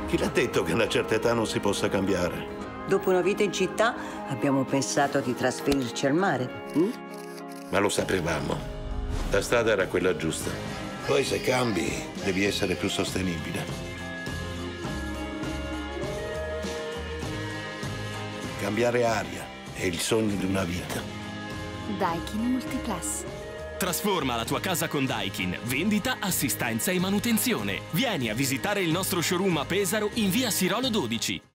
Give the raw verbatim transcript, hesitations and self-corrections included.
Chi l'ha detto che a una certa età non si possa cambiare? Dopo una vita in città abbiamo pensato di trasferirci al mare. Hm? Ma lo sapevamo. La strada era quella giusta. Poi se cambi, devi essere più sostenibile. Cambiare aria è il sogno di una vita. Daikin Multiplex. Trasforma la tua casa con Daikin. Vendita, assistenza e manutenzione. Vieni a visitare il nostro showroom a Pesaro in via Sirolo dodici.